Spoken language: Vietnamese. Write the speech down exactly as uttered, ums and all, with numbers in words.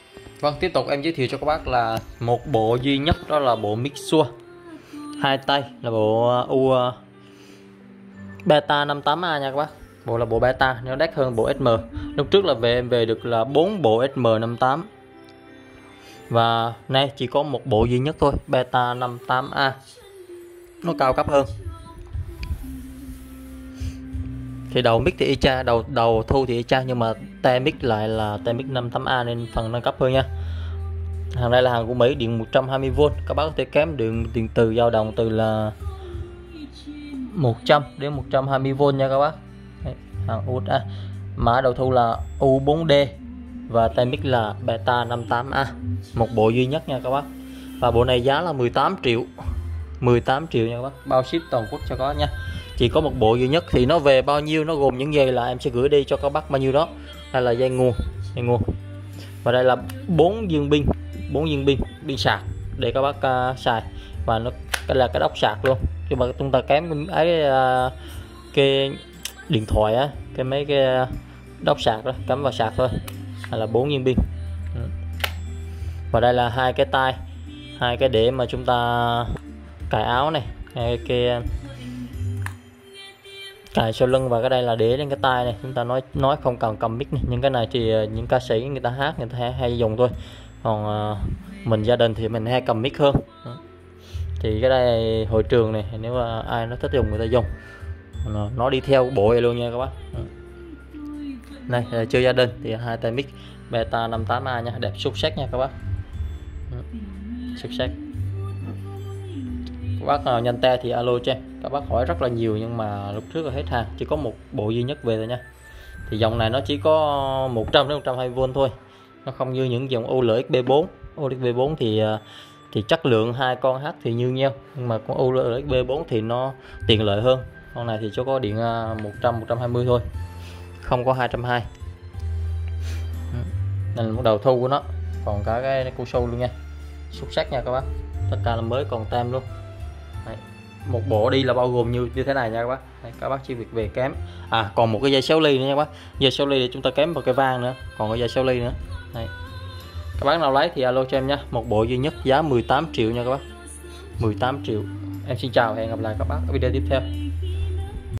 Vâng, tiếp tục em giới thiệu cho các bác là một bộ duy nhất, đó là bộ Mixua hai tay, là bộ U Beta năm tám A nha các bác. Bộ là bộ Beta, nó đắt hơn bộ ét em. Lúc trước là về em về được là bốn bộ ét em năm tám. Và nay chỉ có một bộ duy nhất thôi, Beta năm tám A. Nó cao cấp hơn. Thì đầu mic thì y chang, đầu đầu thu thì y chang, nhưng mà tai mic lại là tai mic năm tám A nên phần nâng cấp hơn nha. Hàng đây là hàng của Mỹ, điện một trăm hai mươi vôn. Các bác có thể kém điện điện từ dao động từ là một trăm đến một trăm hai mươi vôn nha các bác. Đấy, hàng u ét a. Mã đầu thu là U bốn D và tai mic là Beta năm tám A. Một bộ duy nhất nha các bác. Và bộ này giá là mười tám triệu. mười tám triệu nha các bác. Bao ship toàn quốc cho có nha. Chỉ có một bộ duy nhất thì nó về bao nhiêu, nó gồm những dây là em sẽ gửi đi cho các bác bao nhiêu đó. Đây là dây nguồn, dây nguồn. Và đây là bốn viên pin, bốn viên pin, pin sạc để các bác uh, xài. Và nó cái là cái đốc sạc luôn. Nhưng mà chúng ta kém ấy uh, cái điện thoại á, cái mấy cái đốc sạc đó cắm vào sạc thôi. Đây là bốn viên pin. Và đây là hai cái tai, hai cái để mà chúng ta cài áo này, hai cái cài sau lưng, và cái đây là để lên cái tai này, chúng ta nói nói không cần cầm mic này. Nhưng cái này thì những ca sĩ người ta hát người ta hay, hay dùng thôi, còn uh, mình gia đình thì mình hay cầm mic hơn. Đó. Thì cái đây hội trường này, nếu mà ai nó thích dùng người ta dùng, nó đi theo bộ này luôn nha các bác. Đó. Này là chơi gia đình thì hai tai mic Beta năm tám A nha, đẹp xuất sắc nha các bác. Đó. Xuất sắc. Các bác nào nhanh tay thì alo cho em. Các bác hỏi rất là nhiều nhưng mà lúc trước là hết hàng, chỉ có một bộ duy nhất về thôi nha. Thì dòng này nó chỉ có một trăm đến một trăm hai mươi vôn thôi, nó không như những dòng u ét bê bốn. u ét bê bốn thì thì chất lượng hai con hát thì như nhau, nhưng mà con u ét bê bốn thì nó tiện lợi hơn. Con này thì chỉ có điện một trăm, một trăm hai mươi thôi, không có hai trăm hai mươi. Đây là một đầu thu của nó, còn cả cái cu sâu luôn nha, xuất sắc nha các bác. Tất cả là mới còn tem luôn. Đấy. Một bộ đi là bao gồm như như thế này nha các bác. Đấy, các bác chỉ việc về kém. À còn một cái dây xéo ly nữa nha các bác. Dây xéo ly để chúng ta kém vào cái vang nữa, còn cái dây xéo ly nữa. Đấy. Các bác nào lấy thì alo cho em nha. Một bộ duy nhất giá mười tám triệu nha các bác. mười tám triệu. Em xin chào, hẹn gặp lại các bác ở video tiếp theo.